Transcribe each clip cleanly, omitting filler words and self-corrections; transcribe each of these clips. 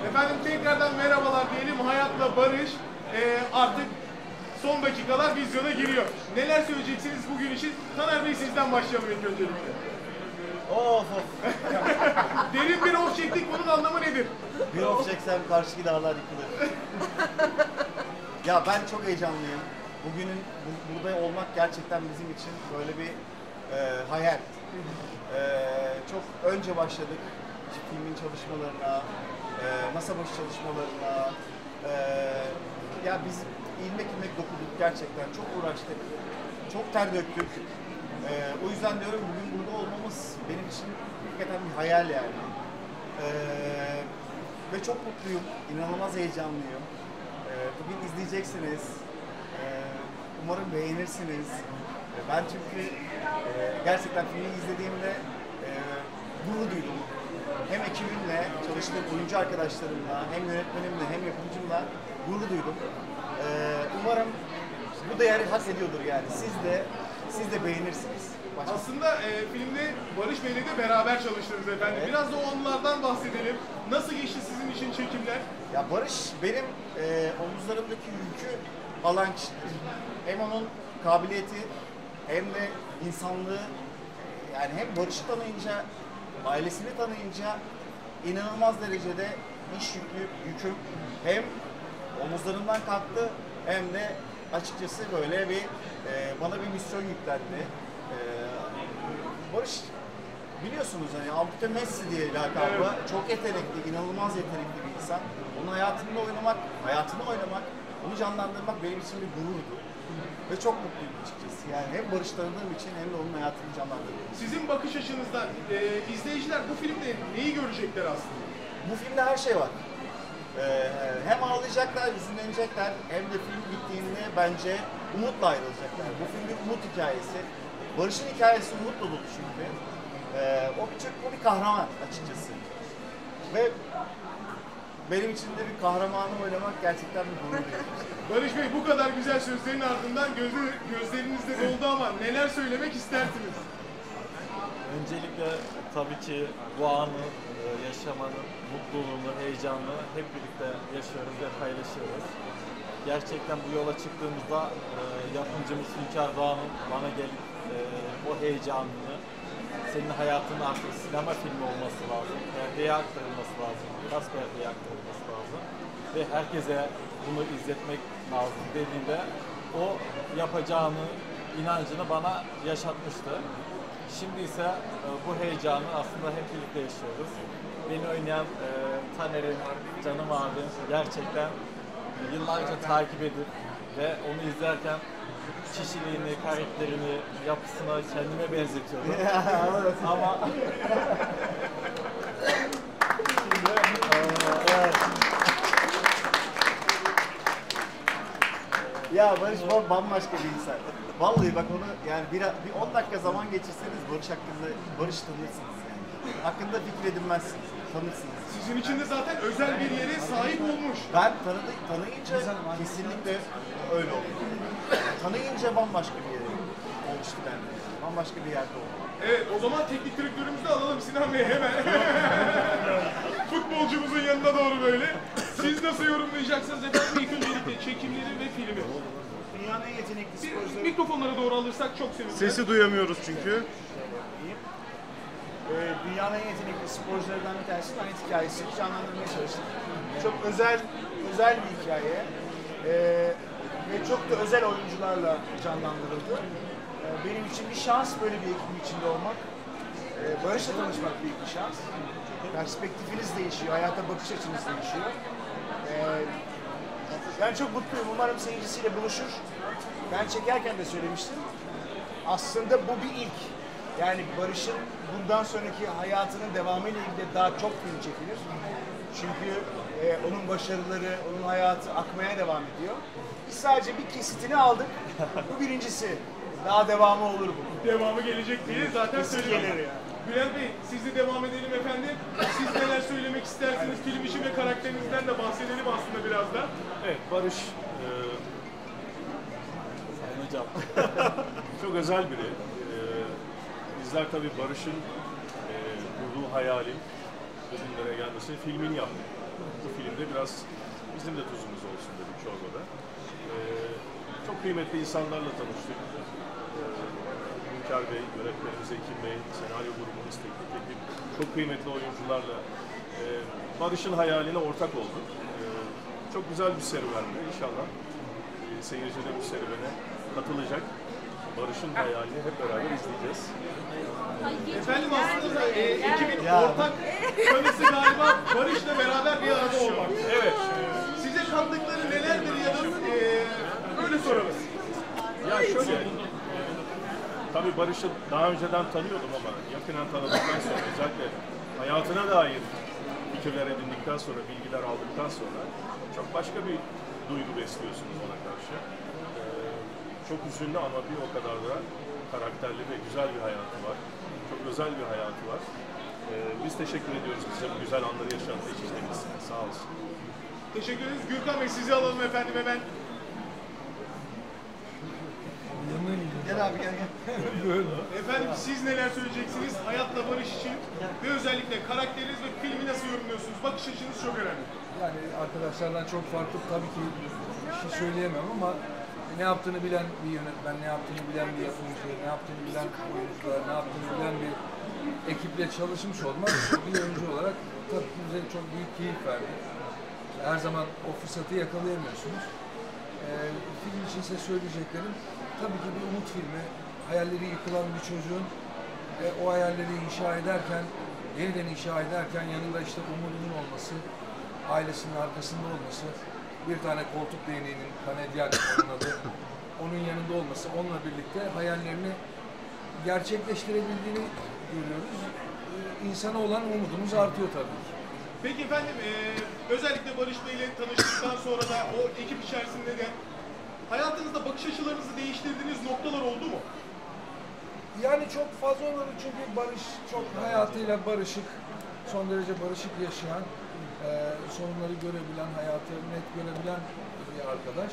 Efendim tekrardan merhabalar diyelim. Hayatla Barış artık son dakikalar vizyona giriyor. Neler söyleyeceksiniz bugün için? Taner Bey sizden başlayalım ilk öncelikle. Of. Derin bir of çektik. Bunun anlamı nedir? Bir of çeksem karşıki dağlar yıkılır. Ya ben çok heyecanlıyım. Bugünün burada olmak gerçekten bizim için böyle bir hayal. Çok önce başladık işte filmin çalışmalarına, masa başı çalışmalarına. Ya biz ilmek ilmek dokuduk gerçekten. Çok uğraştık. Çok ter döktük. O yüzden diyorum bugün burada olmamız benim için hakikaten bir hayal yani. Ve çok mutluyum. İnanılmaz heyecanlıyım. Bugün izleyeceksiniz. Umarım beğenirsiniz. Ben çünkü gerçekten filmi izlediğimde gurur duydum. Hem ekibimle, çalıştığım oyuncu arkadaşlarımla, hem yönetmenimle, hem yapımcımla gurur duydum. Umarım bu değeri hak ediyordur yani. Siz de beğenirsiniz. Aslında filmde Barış Bey'le de beraber çalıştınız efendim. Evet. Biraz da onlardan bahsedelim. Nasıl geçti sizin için çekimler? Ya Barış benim omuzlarımdaki yükü alan kişidir. Hem onun kabiliyeti hem de insanlığı, yani hem Barış'ı tanıyınca, ailesini tanıyınca inanılmaz derecede iş yüküm hem omuzlarımdan kalktı hem de açıkçası böyle bir bana bir misyon yüklendi. Barış biliyorsunuz hani ampute Messi diye lakabı, Evet. çok yetenekli, inanılmaz yetenekli bir insan. Onun hayatını oynamak, onu canlandırmak benim için bir gururdu. Ve çok mutluyum açıkçası. Yani hem Barış tanıdığım için hem de onun hayatını canlandırdığım için. Sizin bakış açınızdan izleyiciler bu filmde neyi görecekler aslında? Bu filmde her şey var. Hem ağlayacaklar, hüzünlenecekler, hem de film bittiğinde bence umutla ayrılacaklar. Bu film bir umut hikayesi. Barış'ın hikayesi umutla dolu çünkü. O bir kahraman açıkçası. Ve benim için de bir kahramanı oynamak gerçekten bir gurur verici. Barış Bey bu kadar güzel sözlerin ardından gözlerinizde doldu ama neler söylemek istersiniz? Öncelikle tabii ki bu anı yaşamanın mutluluğunu, heyecanını hep birlikte yaşıyoruz ve paylaşıyoruz. Gerçekten bu yola çıktığımızda yapımcımız Hünkar Doğan'ın bana gelip o heyecanını, senin hayatının artık sinema filmi olması lazım, perdeye aktarılması lazım, biraz perdeye aktarılması lazım ve herkese bunu izletmek lazım dediğinde o yapacağını, inancını bana yaşatmıştı. Şimdi ise bu heyecanı aslında hep birlikte yaşıyoruz. Beni oynayan Taner'in, canım abim gerçekten yıllarca takip edip ve onu izlerken kişiliğini, karakterini, yapısına kendime benzetiyorum. Ama Ya Barış bambaşka bir insan. Vallahi bak onu yani bir 10 dakika zaman geçirseniz Barış tanırsınız yani. Hakkında fikir edinmezsiniz, tanırsınız. Sizin için de zaten özel bir yere sahip olmuş. Ben tanıyınca kesinlikle öyle oldu. Tanıyınca bambaşka bir yere olmuştu bende. Bambaşka bir yerde oldu. Evet, o zaman teknik direktörümüzü de alalım Sinan Bey hemen. Futbolcumuzun yanına doğru böyle. Siz nasıl yorumlayacaksınız efendim ilk öncelikle çekimleri ve filmi? Dünyanın en yetenekli Bir sporcuları mikrofonlara doğru alırsak çok seviniriz. Sesi duyamıyoruz çünkü. dünyanın en yetenekli sporcularından bir tanesinin hayat hikayesini canlandırmaya çalıştık. Çok özel bir hikaye ve çok da özel oyuncularla canlandırıldı. Benim için bir şans böyle bir ekibin içinde olmak. Barış'la tanışmak büyük bir şans. Perspektifiniz değişiyor, hayata bakış açınız değişiyor. Ben çok mutluyum. Umarım seyircisiyle buluşur. Ben çekerken de söylemiştim. Aslında bu bir ilk. Yani Barış'ın bundan sonraki hayatının devamıyla ilgili daha çok film çekilir. Çünkü onun başarıları, onun hayatı akmaya devam ediyor. Biz sadece bir kesitini aldık. Bu birincisi. Daha devamı olur bu. Devamı gelecek diye zaten Kesin söyledik. gelir yani. Bülent Bey, siz de devam edelim efendim. Siz neler söylemek istersiniz? Film işi ve karakterinizden de bahsedelim aslında biraz da. Evet, Barış Sayın Hocam. çok özel biri. Bizler tabii Barış'ın kurduğu hayalin bugünlere gelmesini filmini yaptık. bu filmde biraz bizim de tuzumuz olsun dedik çorbada. Çok kıymetli insanlarla tanıştık. Hünkar Bey, yönetmenimiz Ekim Bey, senaryo grubumuz, teknik ekip, çok kıymetli oyuncularla Barış'ın hayaline ortak olduk. Çok güzel bir serüvendi. İnşallah seyirci de bu serüvene katılacak. Barış'ın hayalini hep beraber izleyeceğiz. Efendim aslında ekibin ortak konusu galiba Barış'la beraber bir arada olmak. Evet. Size kattıkları nelerdir ya da böyle sorarız. Ya şöyle, tabii Barış'ı daha önceden tanıyordum ama yakından tanıdıktan sonra, özellikle hayatına dair fikirler edindikten sonra, bilgiler aldıktan sonra çok başka bir duygu besliyorsunuz ona karşı. Çok üzünlü ama bir o kadar da karakterli ve güzel bir hayatı var. Çok özel bir hayatı var. Biz teşekkür ediyoruz bize bu güzel anları yaşattığı için kendisine. Sağ olsun. Teşekkür ederiz. Gürkan Bey sizi alalım efendim hemen. Gel abi gel. Efendim siz neler söyleyeceksiniz hayatla barış için ve özellikle karakteriniz ve filmi nasıl yorumluyorsunuz? Bakış açınız çok önemli. Yani arkadaşlardan çok farklı tabii ki bir şey söyleyemem ama ne yaptığını bilen bir yönetmen, ne yaptığını bilen bir yapımcı, ne yaptığını bilen oyuncular, ne yaptığını bilen bir ekiple çalışmış olmak bir oyuncu olarak tabii ki bize çok büyük keyif verdi. Her zaman o fırsatı yakalayamıyorsunuz. Film için size söyleyeceklerim tabii ki bir umut filmi. Hayalleri yıkılan bir çocuğun o hayalleri inşa ederken, yeniden inşa ederken yanında işte umudunun olması, ailesinin arkasında olması, bir tane koltuk değneğinin, Kanadyan onun adı, onun yanında olması, onunla birlikte hayallerini gerçekleştirebildiğini görüyoruz. İnsana olan umudumuz artıyor tabii ki. Peki efendim özellikle Barış Bey ile tanıştıktan sonra da o ekip içerisinde de hayatınızda bakış açılarınızı değiştirdiğiniz noktalar oldu mu? Yani çok fazla olmadı çünkü Barış çok hayatıyla barışık, son derece barışık yaşayan, sorunları görebilen, hayatı net görebilen bir arkadaş.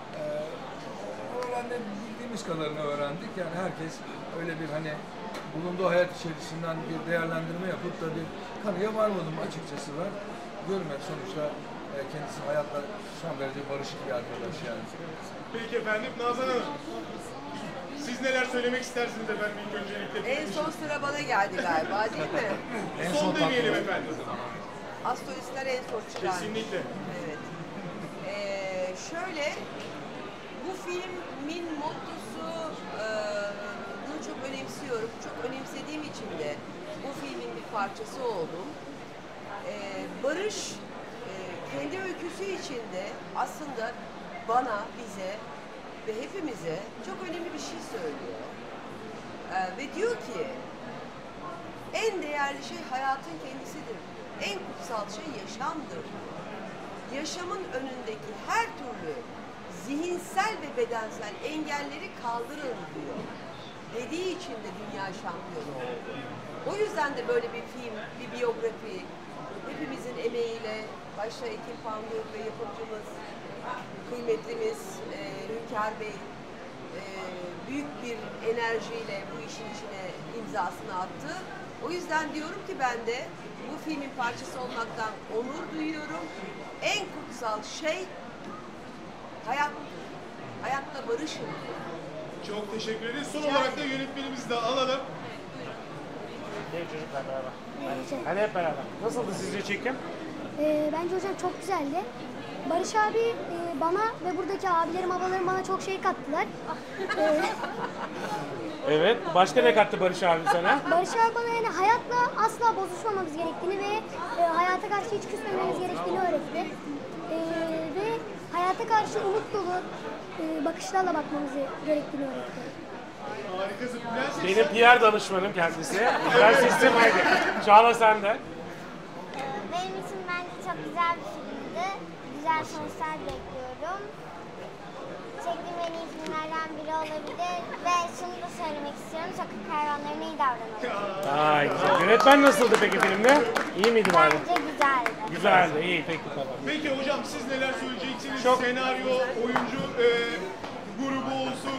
Öğrendiğimiz kadarını öğrendik. Yani herkes öyle bir hani bulunduğu hayat içerisinden bir değerlendirme yapıp da bir kanıya varmadım açıkçası var. Görmek sonuçta kendisi hayatla son derece barışık bir arkadaş yani. Peki efendim Nazan Hanım. Siz neler söylemek istersiniz efendim ilk öncelikle? En son sıra bana geldi galiba değil mi? Son demeyelim efendim. Astrolistler en son çıkar. Kesinlikle. Evet. Şöyle, bu filmin mottosu bunu çok önemsiyorum. Çok önemsediğim için de bu filmin bir parçası oldum. Barış kendi öyküsü içinde aslında bana, bize ve hepimize çok önemli bir şey söylüyor. Ve diyor ki en değerli şey hayatın kendisidir. En kutsal şey yaşamdır. Yaşamın önündeki her türlü zihinsel ve bedensel engelleri kaldırın diyor. Dediği için de dünya şampiyonu oldu. O yüzden de böyle bir film, bir biyografi, hepimizin emeğiyle, başta Ekim Pandur ve yapımcımız, kıymetlimiz Hünkar Bey büyük bir enerjiyle bu işin içine imzasını attı. O yüzden diyorum ki ben de bu filmin parçası olmaktan onur duyuyorum. En kutsal şey hayat. Hayatta barışın. Çok teşekkür ederiz. Son olarak da yönetmenimizi de alalım. Çocuklar beraber. Hadi hep beraber. Nasıldı sizce çekim? Bence hocam çok güzeldi. Barış abi bana ve buradaki abilerim, ablalarım bana çok şey kattılar. Evet. Başka ne kattı Barış abi sana? Barış abi bana yani hayatla asla bozuşmamamız gerektiğini ve hayata karşı hiç küsmememiz gerektiğini öğretti. Ve hayata karşı umut dolu bakışlarla bakmamız gerektiğini öğretti. Harikasın. Prenses. Benim PR danışmanım kendisi. Prensesim haydi. Çağla sen de. Benim için bence çok güzel bir filmdi. Güzel sonuçlar bekliyorum. Çektiğim en iyi filmlerden biri olabilir. Ve şunu da söylemek istiyorum. Sokak hayvanlarına iyi davranalım. Ay güzel. Yönetmen nasıldı peki filmde? İyi miydi bari? Bence güzeldi. Güzeldi. İyi. Peki tamam. Peki hocam siz neler söyleyeceksiniz? Senaryo, oyuncu grubu olsun.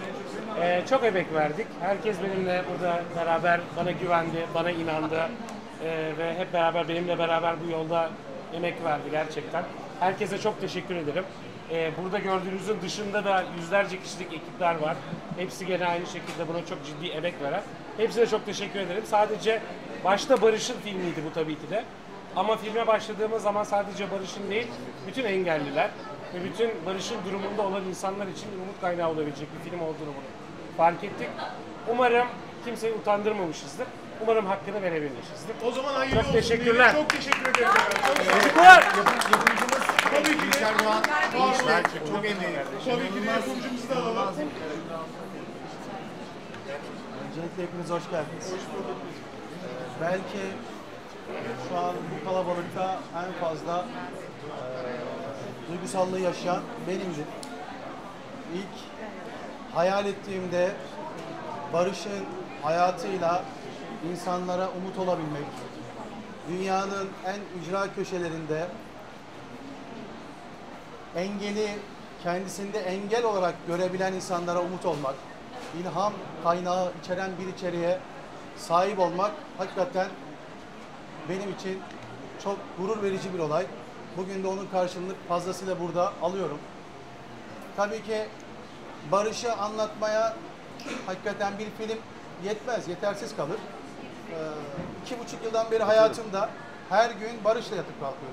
Çok emek verdik. Herkes benimle burada beraber bana güvendi, bana inandı. Ve hep beraber benimle beraber bu yolda emek verdi gerçekten. Herkese çok teşekkür ederim. Burada gördüğünüzün dışında da yüzlerce kişilik ekipler var. Hepsi gene aynı şekilde buna çok ciddi emek veren. Hepsine çok teşekkür ederim. Sadece başta Barış'ın filmiydi bu tabii ki de. Ama filme başladığımız zaman sadece Barış'ın değil, bütün engelliler ve bütün Barış'ın durumunda olan insanlar için bir umut kaynağı olabilecek bir film olduğunu bunu fark ettik. Umarım kimseyi utandırmamışızdır. Umarım hakkını verebilmişizdir. O zaman hayırlı Çok olsun teşekkürler. diyelim. Çok teşekkür ederim. Çok sağ olun. Çocuklar! Yapımcımız Tabii ki de. Bilgisayar Doğan. Var. Çok emeği. Tabii ki de yapımcımızı da alalım. Öncelikle hepiniz hoş geldiniz. Belki şu an bu kalabalıkta en fazla duygusallığı yaşayan benimdir. İlk hayal ettiğimde Barış'ın hayatıyla insanlara umut olabilmek, dünyanın en ücra köşelerinde engeli kendisinde engel olarak görebilen insanlara umut olmak, ilham kaynağı içeren bir içeriğe sahip olmak hakikaten benim için çok gurur verici bir olay. Bugün de onun karşılığını fazlasıyla burada alıyorum. Tabii ki Barış'ı anlatmaya hakikaten bir film yetmez, yetersiz kalır. 2,5 yıldan beri hayatımda her gün Barış'la yatıp kalkıyorum.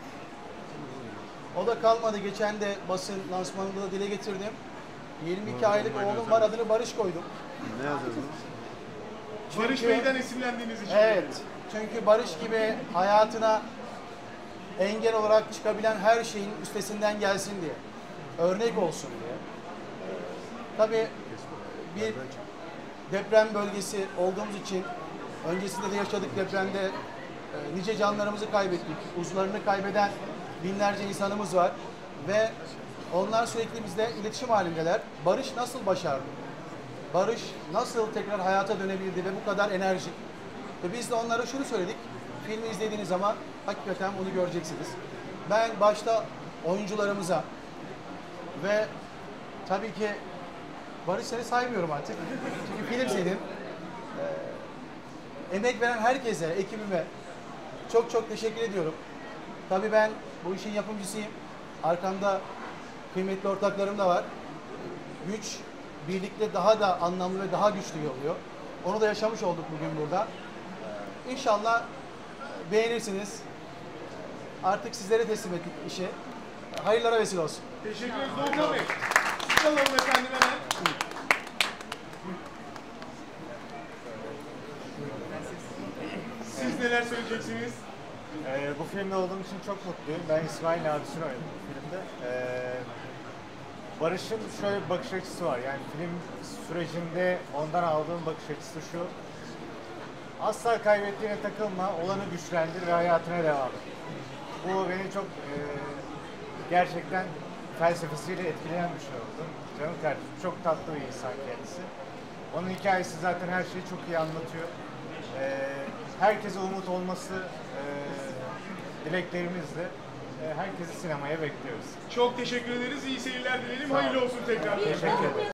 O da kalmadı. Geçen de basın lansmanında da dile getirdim. 22 aylık oğlum var, adını Barış koydum. Ne yazıyorsunuz? Barış Bey'den esinlendiğiniz için. Evet. Çünkü Barış gibi hayatına engel olarak çıkabilen her şeyin üstesinden gelsin diye. Örnek olsun diye. Tabii bir deprem bölgesi olduğumuz için öncesinde de yaşadık depremde nice canlarımızı kaybettik. Uzuvlarını kaybeden binlerce insanımız var ve onlar sürekli bizle iletişim halindeler. Barış nasıl başardı? Barış nasıl tekrar hayata dönebildi ve bu kadar enerjik? Ve biz de onlara şunu söyledik. Filmi izlediğiniz zaman hakikaten bunu göreceksiniz. Ben başta oyuncularımıza ve tabii ki Barış seni saymıyorum artık. Çünkü film senin. Emek veren herkese, ekibime çok çok teşekkür ediyorum. Tabii ben bu işin yapımcısıyım. Arkamda kıymetli ortaklarım da var. Güç birlikte daha da anlamlı ve daha güçlü oluyor. Onu da yaşamış olduk bugün burada. İnşallah beğenirsiniz. Artık sizlere teslim ettik işi. Hayırlara vesile olsun. Teşekkür ederiz Doğukan Bey. Siz alalım efendim hemen. Siz neler söyleyeceksiniz? Bu filmde olduğum için çok mutluyum. Ben İsmail abisini oynadım bu filmde. Barış'ın şöyle bir bakış açısı var. Yani film sürecinde ondan aldığım bakış açısı şu. Asla kaybettiğine takılma, olanı güçlendir ve hayatına devam et. Bu beni çok gerçekten felsefesiyle etkileyen bir şey oldu. Canım kardeşim, çok tatlı bir insan kendisi. Onun hikayesi zaten her şeyi çok iyi anlatıyor. Herkese umut olması dileklerimizle herkesi sinemaya bekliyoruz. Çok teşekkür ederiz. İyi seyirler dileyelim. Hayırlı olsun tekrar. Teşekkür ederim.